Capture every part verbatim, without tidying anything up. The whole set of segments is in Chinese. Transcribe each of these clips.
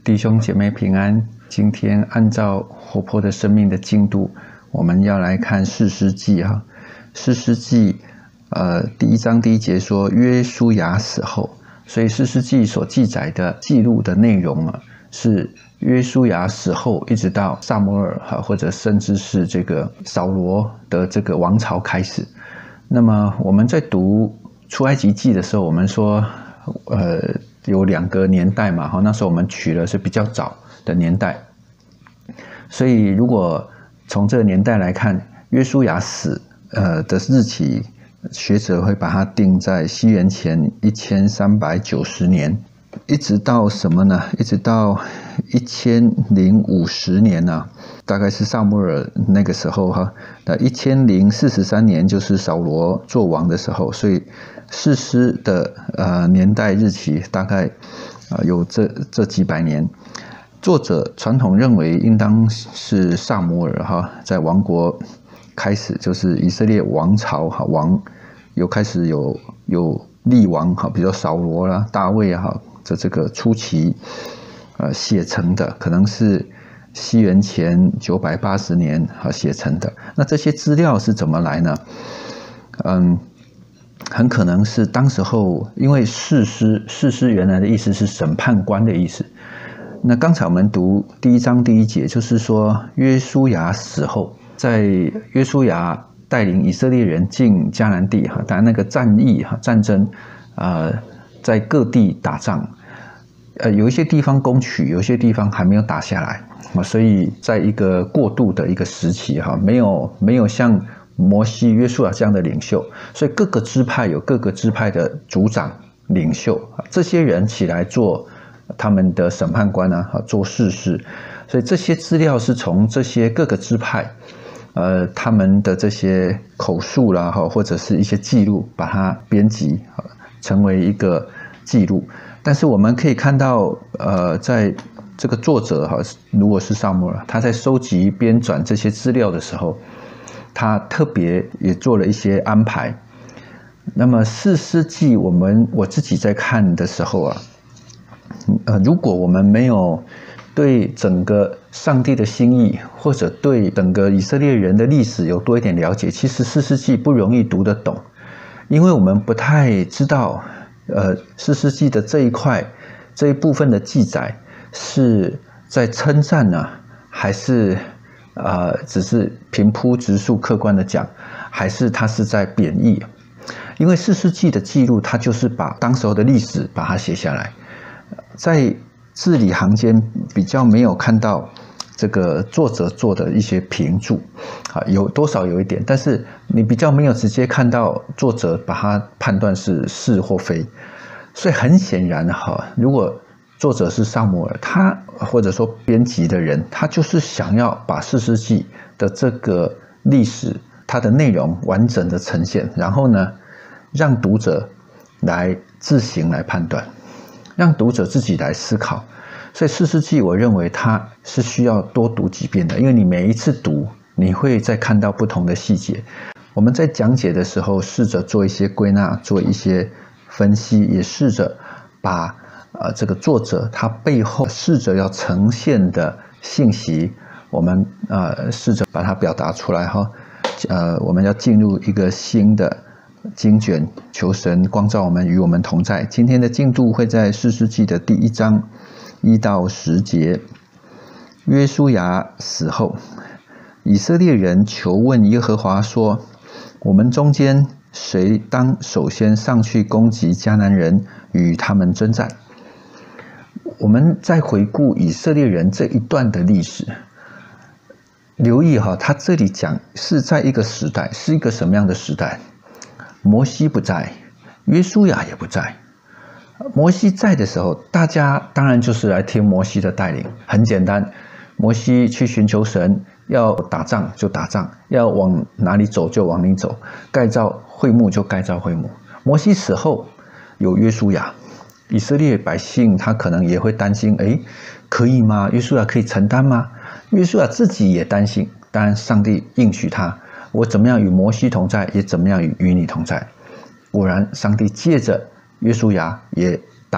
弟兄姐妹平安。今天按照活泼的生命的进度，我们要来看士师记哈。士师记，呃，第一章第一节说约书亚死后，所以士师记所记载的记录的内容啊，是约书亚死后，一直到撒母耳哈，或者甚至是这个扫罗的这个王朝开始。那么我们在读出埃及记的时候，我们说，呃。有两个年代嘛，那时候我们取的是比较早的年代，所以如果从这个年代来看，约书亚死呃的日期，学者会把它定在西元前一千三百九十年，一直到什么呢？一直到一千零五十年啊，大概是撒母耳那个时候哈。那一千零四十三年就是扫罗做王的时候，所以士师的呃年代日期大概呃有这这几百年。作者传统认为应当是撒母耳哈，在王国开始就是以色列王朝哈，王有开始有有立王哈，比如扫罗啦、大卫哈的这个初期呃写成的，可能是西元前九百八十年啊写成的。那这些资料是怎么来呢？嗯。很可能是当时候，因为士师，士师原来的意思是审判官的意思。那刚才我们读第一章第一节，就是说约书亚死后，在约书亚带领以色列人进迦南地哈，当然那个战役哈战争，呃，在各地打仗，呃，有一些地方攻取，有一些地方还没有打下来，所以在一个过渡的一个时期哈，没有没有像摩西、约书亚这样的领袖，所以各个支派有各个支派的族长、领袖，这些人起来做他们的审判官啊，做士师。所以这些资料是从这些各个支派，呃，他们的这些口述啦，或者是一些记录，把它编辑成为一个记录。但是我们可以看到，呃，在这个作者哈，如果是撒母耳，他在收集编纂这些资料的时候，他特别也做了一些安排。那么士师记，我们我自己在看的时候啊，呃，如果我们没有对整个上帝的心意，或者对整个以色列人的历史有多一点了解，其实士师记不容易读得懂，因为我们不太知道，呃，士师记的这一块这一部分的记载是在称赞呢，还是呃，只是平铺直述、客观的讲，还是他是在贬义？因为士师记的记录，它就是把当时候的历史把它写下来，在字里行间比较没有看到这个作者做的一些评注啊，有多少有一点，但是你比较没有直接看到作者把它判断是是或非，所以很显然哈，如果作者是撒母耳，他或者说编辑的人，他就是想要把士师记的这个历史，它的内容完整的呈现，然后呢，让读者来自行来判断，让读者自己来思考。所以士师记，我认为它是需要多读几遍的，因为你每一次读，你会再看到不同的细节。我们在讲解的时候，试着做一些归纳，做一些分析，也试着把呃，这个作者他背后试着要呈现的信息，我们呃试着把它表达出来哈。呃，我们要进入一个新的经卷，求神光照我们，与我们同在。今天的进度会在士师记的第一章一到十节。约书亚死后，以色列人求问耶和华说：“我们中间谁当首先上去攻击迦南人，与他们征战？”我们再回顾以色列人这一段的历史，留意哈，他这里讲是在一个时代，是一个什么样的时代？摩西不在，约书亚也不在。摩西在的时候，大家当然就是来听摩西的带领，很简单，摩西去寻求神，要打仗就打仗，要往哪里走就往哪里走，盖造会幕就盖造会幕。摩西死后，有约书亚。以色列百姓他可能也会担心，哎，可以吗？约书亚可以承担吗？约书亚自己也担心。当然，上帝应许他，我怎么样与摩西同在，也怎么样与与你同在。果然，上帝借着约书亚也打了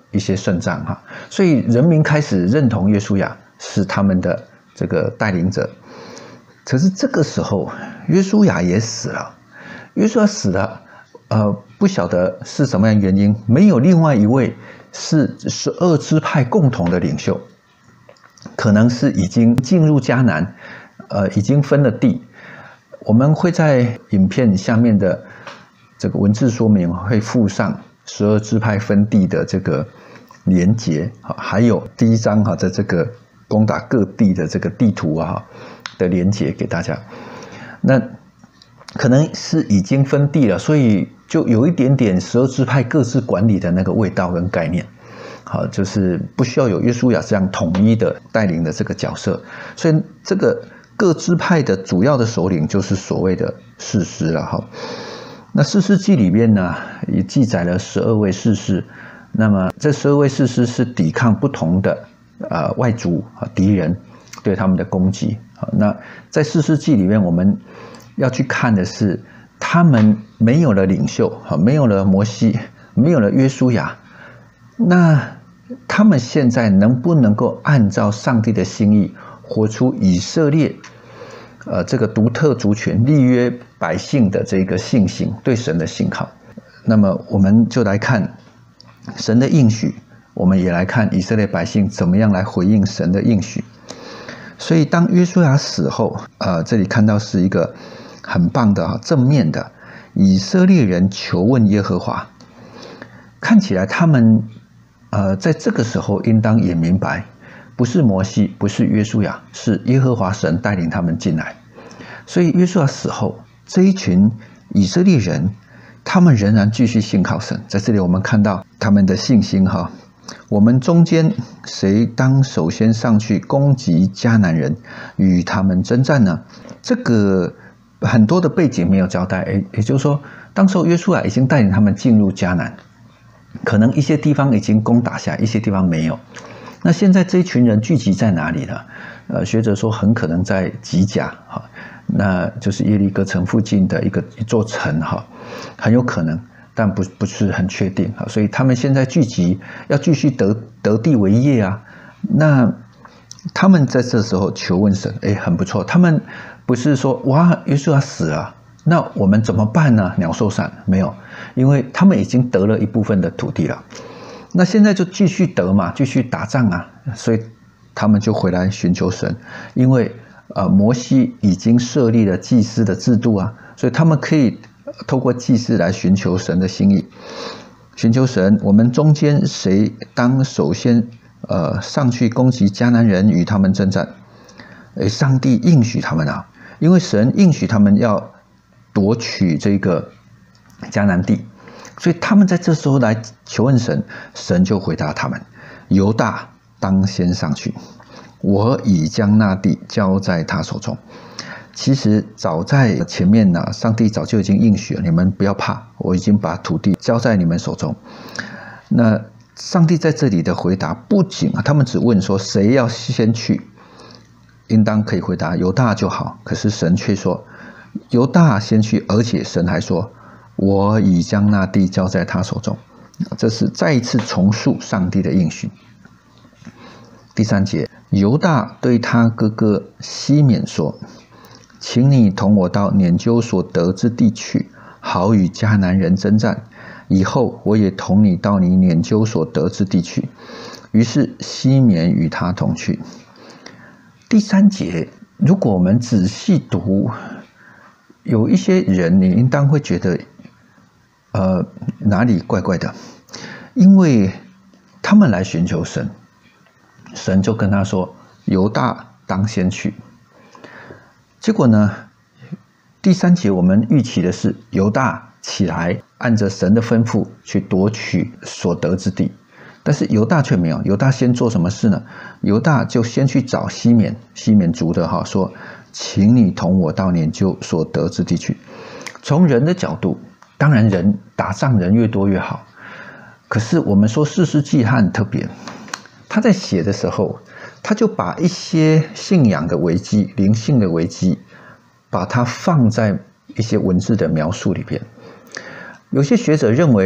一些胜仗哈，所以人民开始认同约书亚是他们的这个带领者。可是这个时候，约书亚也死了，约书亚死了，呃，不晓得是什么样的原因，没有另外一位是十二支派共同的领袖，可能是已经进入迦南，呃，已经分了地。我们会在影片下面的这个文字说明会附上十二支派分地的这个连结，还有第一章哈的这个攻打各地的这个地图啊的连结给大家。那可能是已经分地了，所以就有一点点十二支派各自管理的那个味道跟概念。好，就是不需要有约书亚这样统一的带领的这个角色，所以这个各支派的主要的首领就是所谓的士师了哈。那士师记里面呢，也记载了十二位士师。那么这十二位士师是抵抗不同的呃外族啊敌人对他们的攻击啊。那在士师记里面，我们要去看的是，他们没有了领袖啊，没有了摩西，没有了约书亚，那他们现在能不能够按照上帝的心意，活出以色列呃这个独特族群立约百姓的这个信心，对神的信靠？那么我们就来看神的应许，我们也来看以色列百姓怎么样来回应神的应许。所以当约书亚死后，呃，这里看到是一个很棒的正面的，以色列人求问耶和华，看起来他们呃在这个时候应当也明白，不是摩西，不是约书亚，是耶和华神带领他们进来。所以约书亚死后，这一群以色列人，他们仍然继续信靠神。在这里我们看到他们的信心哈。我们中间谁当首先上去攻击迦南人，与他们征战呢？这个很多的背景没有交代，也就是说，当时候约书亚已经带领他们进入迦南，可能一些地方已经攻打下，一些地方没有。那现在这一群人聚集在哪里呢？呃，学者说很可能在吉甲哈，那就是耶利哥城附近的一个一座城哈，很有可能。但不不是很确定啊，所以他们现在聚集要继续得得地为业啊。那他们在这时候求问神，哎，很不错。他们不是说哇，约书亚死了，那我们怎么办呢？鸟兽散没有，因为他们已经得了一部分的土地了。那现在就继续得嘛，继续打仗啊，所以他们就回来寻求神，因为呃摩西已经设立了祭司的制度啊，所以他们可以透过祭祀来寻求神的心意，寻求神。我们中间谁当首先呃上去攻击迦南人，与他们征战？诶，上帝应许他们啊，因为神应许他们要夺取这个迦南地，所以他们在这时候来求问神，神就回答他们：犹大当先上去，我已将那地交在他手中。其实早在前面呢，上帝早就已经应许了，你们不要怕，我已经把土地交在你们手中。那上帝在这里的回答，不仅他们只问说谁要先去，应当可以回答犹大就好。可是神却说犹大先去，而且神还说我已将那地交在他手中。这是再一次重述上帝的应许。第三节，犹大对他哥哥西缅说：请你同我到拈阄所得之地去，好与迦南人征战。以后我也同你到你拈阄所得之地去。于是西缅与他同去。第三节，如果我们仔细读，有一些人你应当会觉得，呃，哪里怪怪的，因为他们来寻求神，神就跟他说：犹大当先去。结果呢，第三节我们预期的是犹大起来，按着神的吩咐去夺取所得之地，但是犹大却没有。犹大先做什么事呢？犹大就先去找西缅，西缅族的哈，说：请你同我到拈阄所得之地去。从人的角度，当然人打仗人越多越好，可是我们说士师记他很特别，他在写的时候，他就把一些信仰的危机、灵性的危机，把它放在一些文字的描述里边。有些学者认为，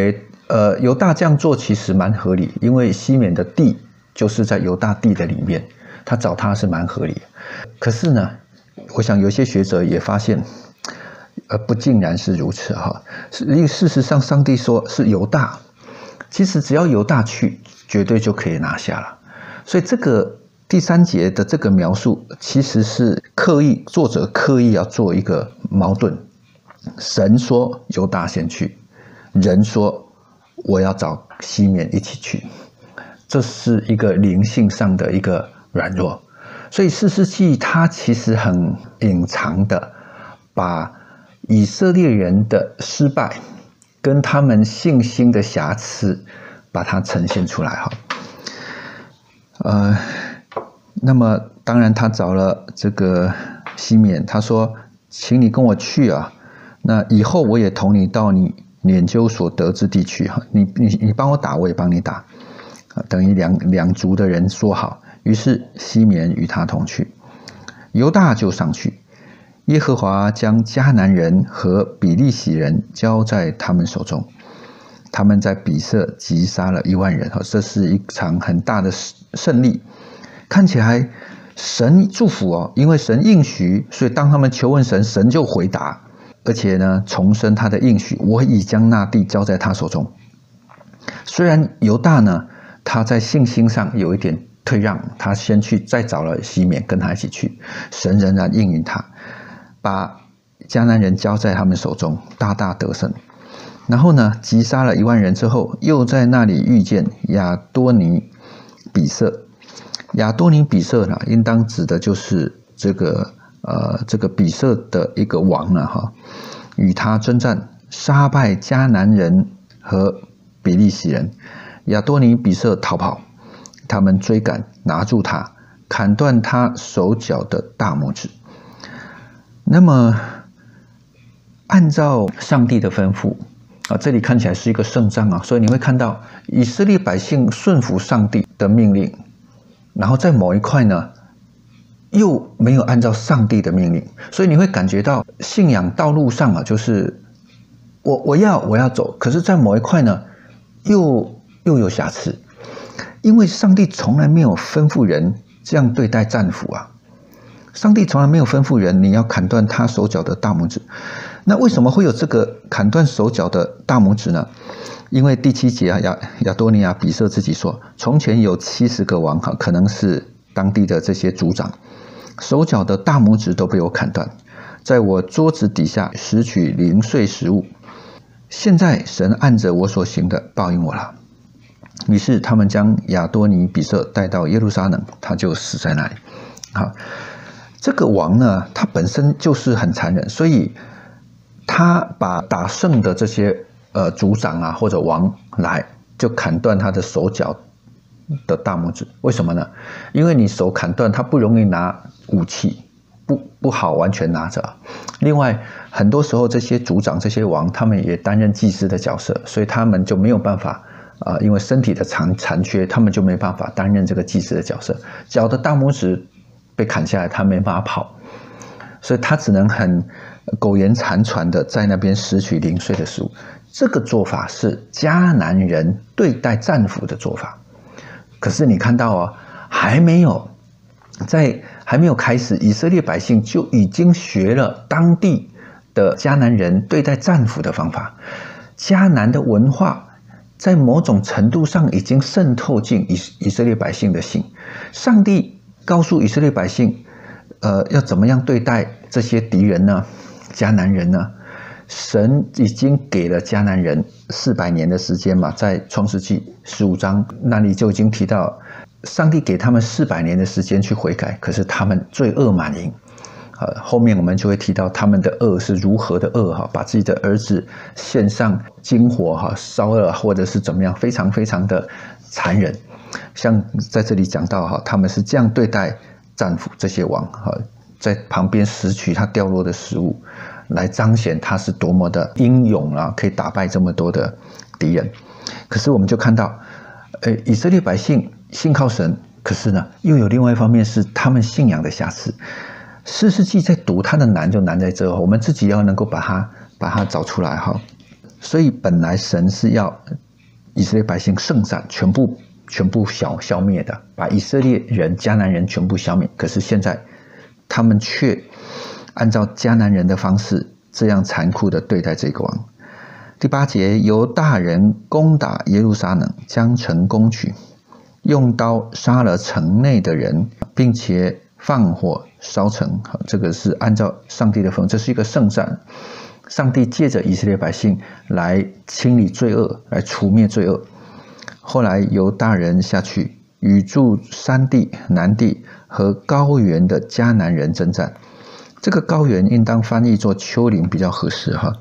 呃，犹大这样做其实蛮合理，因为西缅的地就是在犹大地的里面，他找他是蛮合理的。可是呢，我想有些学者也发现，呃，不尽然是如此哈。因为事实上，上帝说是犹大，其实只要犹大去，绝对就可以拿下了。所以这个第三节的这个描述，其实是刻意作者刻意要做一个矛盾。神说犹大先去，人说我要找西缅一起去，这是一个灵性上的一个软弱。所以士师记它其实很隐藏的把以色列人的失败跟他们信心的瑕疵把它呈现出来哈。呃，那么当然他找了这个西缅，他说请你跟我去啊，那以后我也同你到你研究所得之地去哈，你你你帮我打，我也帮你打，等于两两族的人说好。于是西缅与他同去，犹大就上去。耶和华将迦南人和比利洗人交在他们手中，他们在比色击杀了一万人，这是一场很大的胜利。看起来神祝福哦，因为神应许，所以当他们求问神，神就回答。而且呢，重申他的应许，我已将那地交在他手中。虽然犹大呢，他在信心上有一点退让，他先去再找了西缅跟他一起去，神仍然应允他，把迦南人交在他们手中，大大得胜。然后呢，击杀了一万人之后，又在那里遇见亚多尼比色。亚多尼比色呢，应当指的就是这个呃这个比色的一个王了哈，与他征战，杀败迦南人和比利洗人。亚多尼比色逃跑，他们追赶，拿住他，砍断他手脚的大拇指。那么按照上帝的吩咐啊，这里看起来是一个胜仗啊，所以你会看到以色列百姓顺服上帝的命令，然后在某一块呢又没有按照上帝的命令，所以你会感觉到信仰道路上啊，就是我我要我要走，可是在某一块呢又又有瑕疵，因为上帝从来没有吩咐人这样对待战俘啊，上帝从来没有吩咐人你要砍断他手脚的大拇指。那为什么会有这个砍断手脚的大拇指呢？因为第七节啊，亚亚多尼亚比色自己说，从前有七十个王哈，可能是当地的这些族长，手脚的大拇指都被我砍断，在我桌子底下拾取零碎食物。现在神按着我所行的报应我了。于是他们将亚多尼比色带到耶路撒冷，他就死在那里。好，这个王呢，他本身就是很残忍，所以他把打胜的这些呃族长啊或者王来，就砍断他的手脚的大拇指。为什么呢？因为你手砍断，他不容易拿武器，不不好完全拿着。另外，很多时候这些族长、这些王，他们也担任祭司的角色，所以他们就没有办法。呃，因为身体的残残缺，他们就没办法担任这个祭司的角色。脚的大拇指被砍下来，他没办法跑，所以他只能很苟延残喘的在那边拾取零碎的食物。这个做法是迦南人对待战俘的做法。可是你看到哦，还没有在还没有开始，以色列百姓就已经学了当地的迦南人对待战俘的方法。迦南的文化在某种程度上已经渗透进以以色列百姓的心。上帝告诉以色列百姓，呃，要怎么样对待这些敌人呢？迦南人呢？神已经给了迦南人四百年的时间嘛，在创世纪十五章那里就已经提到，上帝给他们四百年的时间去悔改，可是他们罪恶满盈。呃，后面我们就会提到他们的恶是如何的恶哈，把自己的儿子献上金火哈烧了，或者是怎么样，非常非常的残忍。像在这里讲到哈，他们是这样对待战俘这些王哈，在旁边拾取他掉落的食物，来彰显他是多么的英勇啊，可以打败这么多的敌人。可是我们就看到，呃，以色列百姓信靠神，可是呢，又有另外一方面是他们信仰的瑕疵。士师记在读它的难就难在这，我们自己要能够把它把它找出来哈。所以本来神是要以色列百姓圣战，全部全部消消灭的，把以色列人迦南人全部消灭。可是现在他们却按照迦南人的方式，这样残酷的对待这个王。第八节，犹大人攻打耶路撒冷，将城攻取，用刀杀了城内的人，并且放火烧城。这个是按照上帝的吩咐，这是一个圣战。上帝借着以色列百姓来清理罪恶，来除灭罪恶。后来犹大人下去与住山地、南地和高原的迦南人征战。这个高原应当翻译作丘陵比较合适哈。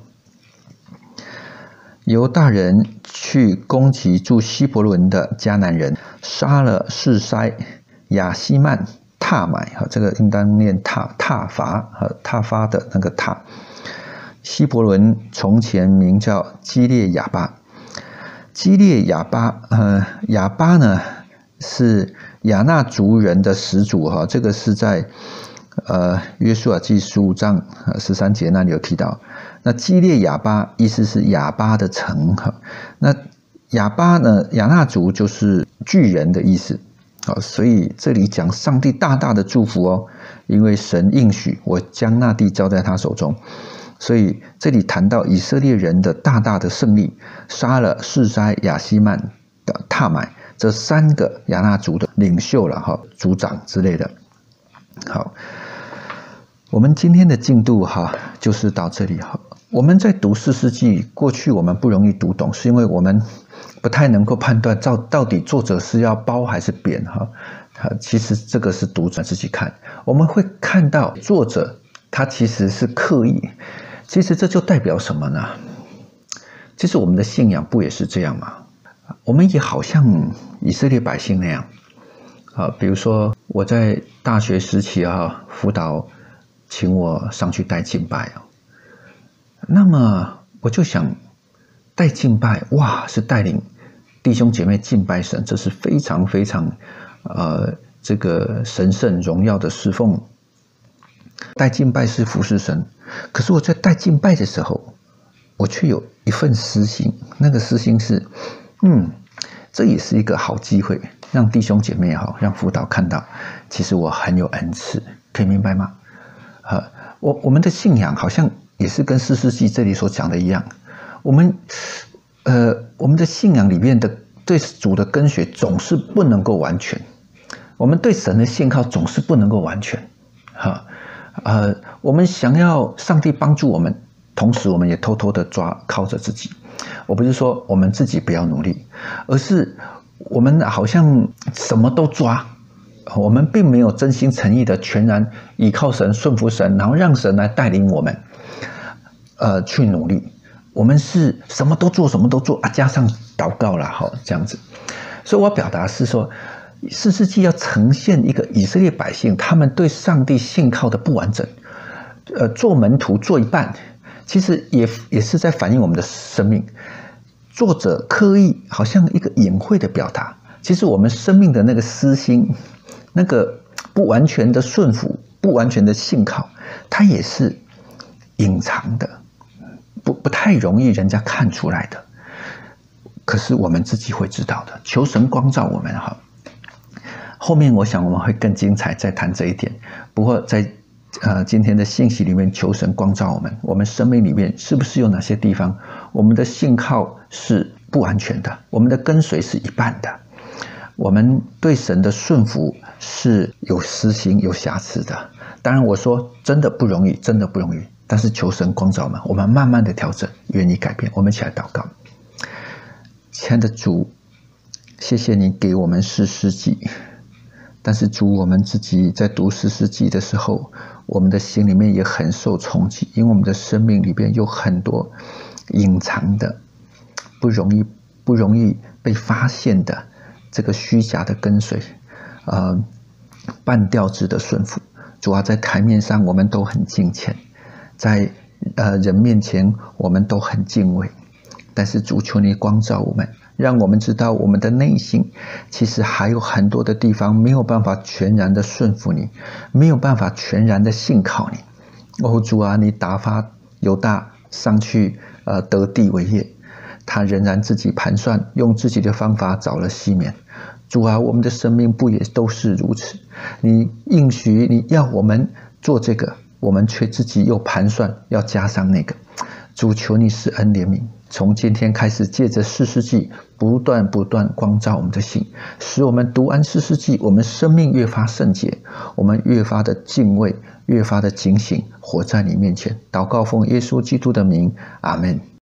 犹大人去攻击住希伯伦的迦南人，杀了示筛、亚希曼、踏买，这个应当念踏踏伐和踏发的那个踏。希伯伦从前名叫基列亚巴，基列亚巴，呃，亚巴呢是亚纳族人的始祖哈，这个是在呃约书亚记十五章十三节那里有提到。那基列亚巴意思是亚巴的城哈，那亚巴呢，亚纳族就是巨人的意思，好，所以这里讲上帝大大的祝福哦，因为神应许我将那地交在他手中。所以这里谈到以色列人的大大的胜利，杀了示筛、亚希曼的踏买这三个亚纳族的领袖了哈，族长之类的。好，我们今天的进度哈就是到这里哈。我们在读士师记，过去我们不容易读懂，是因为我们不太能够判断到到底作者是要褒还是贬哈。其实这个是读者自己看，我们会看到作者他其实是刻意。其实这就代表什么呢？其实我们的信仰不也是这样吗？我们也好像以色列百姓那样啊，比如说我在大学时期啊，辅导请我上去带敬拜啊，那么我就想带敬拜，哇，是带领弟兄姐妹敬拜神，这是非常非常呃这个神圣荣耀的侍奉。带敬拜是服侍神，可是我在带敬拜的时候，我却有一份私心，那个私心是，嗯，这也是一个好机会，让弟兄姐妹好，让辅导看到，其实我很有恩赐，可以明白吗？呃，我我们的信仰好像也是跟士师记这里所讲的一样，我们，呃，我们的信仰里面的对主的跟随总是不能够完全，我们对神的信靠总是不能够完全，哈。呃，我们想要上帝帮助我们，同时我们也偷偷的抓靠着自己。我不是说我们自己不要努力，而是我们好像什么都抓，我们并没有真心诚意的全然依靠神、顺服神，然后让神来带领我们，呃，去努力。我们是什么都做，什么都做啊，加上祷告啦，好这样子。所以我要表达是说。士师记要呈现一个以色列百姓他们对上帝信靠的不完整，呃，做门徒做一半，其实也也是在反映我们的生命。作者刻意好像一个隐晦的表达，其实我们生命的那个私心，那个不完全的顺服，不完全的信靠，它也是隐藏的，不不太容易人家看出来的。可是我们自己会知道的，求神光照我们哈。后面我想我们会更精彩，再谈这一点。不过在呃今天的信息里面，求神光照我们，我们生命里面是不是有哪些地方，我们的信靠是不完全的，我们的跟随是一半的，我们对神的顺服是有私心、有瑕疵的。当然我说真的不容易，真的不容易，但是求神光照我们，我们慢慢的调整，愿意改变。我们一起来祷告。亲爱的主，谢谢你给我们士师记。但是主，我们自己在读士师记的时候，我们的心里面也很受冲击，因为我们的生命里边有很多隐藏的、不容易、不容易被发现的这个虚假的跟随，呃，半吊子的顺服。主要在台面上我们都很敬虔，在呃人面前我们都很敬畏，但是主，求你光照我们。让我们知道我们的内心其实还有很多的地方没有办法全然的顺服你，没有办法全然的信靠你。哦，主啊，你打发犹大上去呃得地为业， 他仍然自己盘算，用自己的方法找了西缅。主啊，我们的生命不也都是如此？你应许你要我们做这个，我们却自己又盘算要加上那个。主，求你施恩怜悯，从今天开始，借着士师记不断不断光照我们的心，使我们读完士师记，我们生命越发圣洁，我们越发的敬畏，越发的警醒，活在你面前。祷告奉耶稣基督的名，阿们。